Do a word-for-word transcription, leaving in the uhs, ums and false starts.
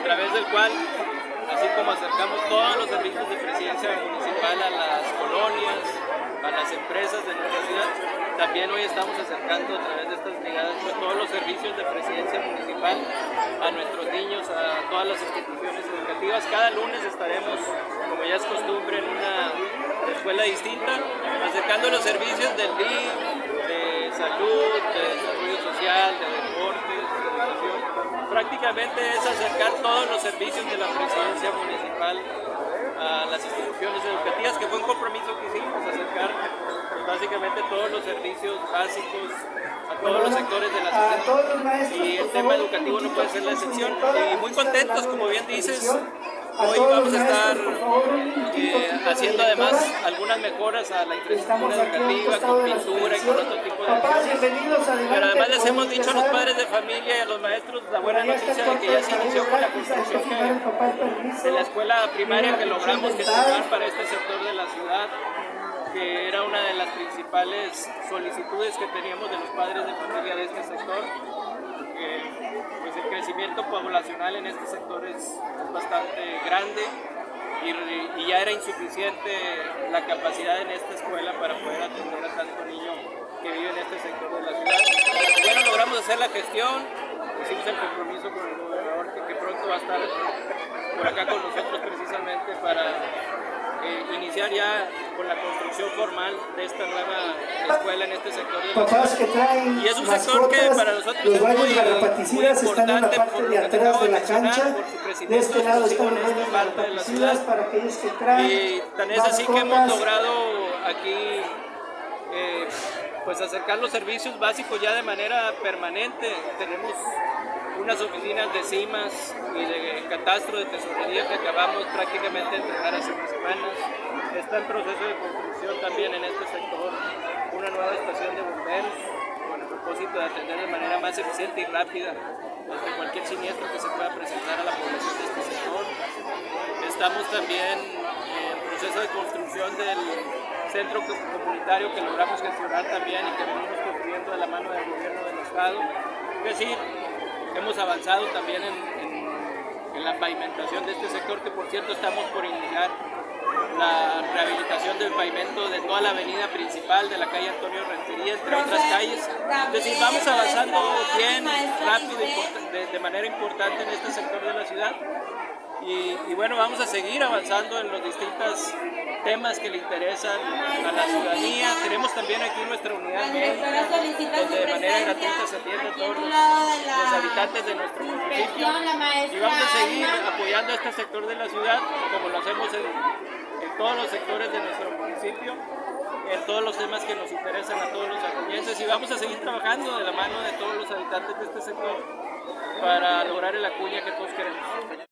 través del cual, así como acercamos todos los servicios de presidencia municipal a las colonias, a las empresas de nuestra ciudad, también hoy estamos acercando a través de estas brigadas pues, todos los servicios de presidencia municipal a nuestros niños, a todas las instituciones educativas. Cada lunes estaremos, como ya es costumbre, en una escuela distinta, acercando los servicios del D I F, de salud, de desarrollo social, de deportes, de educación. Prácticamente es acercar todos los servicios de la presidencia municipal a las instituciones educativas, que fue un compromiso que hicimos, acercar pues, básicamente todos los servicios básicos a todos los sectores de la ciudad, y el tema educativo no puede ser la excepción. Y muy contentos, como bien dices, hoy vamos a estar eh, haciendo además algunas mejoras a la infraestructura educativa, con pintura y con otro tipo de acciones. Pero además les hemos dicho a los padres de familia y a los maestros la buena noticia de que ya se inició con la construcción que, de la escuela primaria que logramos gestionar para este sector de la ciudad, que era una de las principales solicitudes que teníamos de los padres de familia de este sector, que pues el crecimiento poblacional en este sector es bastante grande y, y ya era insuficiente la capacidad en esta escuela para poder atender a tanto niño que vive en este sector de la ciudad. Bueno, logramos hacer la gestión, hicimos el compromiso con el gobernador que, que pronto va a estar por acá con nosotros precisamente para Eh, iniciar ya con la construcción formal de esta nueva escuela en este sector de la ciudad. Y es un sector que para nosotros es muy, muy importante por lo que te acabo de mencionar, por su crecimiento exclusivo en esta parte de la ciudad. Y tan es así que hemos logrado aquí eh, pues acercar los servicios básicos ya de manera permanente. Tenemos unas oficinas de cimas y de catastro de tesorería que acabamos prácticamente de entregar hace unas semanas. Está en proceso de construcción también en este sector una nueva estación de bomberos con el propósito de atender de manera más eficiente y rápida ante cualquier siniestro que se pueda presentar a la población de este sector. Estamos también en proceso de construcción del centro comunitario que logramos gestionar también y que venimos construyendo de la mano del gobierno del estado. Es decir, hemos avanzado también en, en, en la pavimentación de este sector, que por cierto estamos por iniciar la rehabilitación del pavimento de toda la avenida principal de la calle Antonio Rentería, entre otras calles. Es decir, vamos avanzando bien, rápido y de, de manera importante en este sector de la ciudad. Y, y bueno, vamos a seguir avanzando en los distintos temas que le interesan a la ciudadanía. Tenemos también aquí nuestra unidad médica, donde de manera gratuita se atiende a todos los, los habitantes de nuestro municipio. Y vamos a seguir apoyando a este sector de la ciudad, como lo hacemos en, en todos los sectores de nuestro municipio, en todos los temas que nos interesan a todos los acuñenses. Y vamos a seguir trabajando de la mano de todos los habitantes de este sector para lograr el acuña que todos queremos.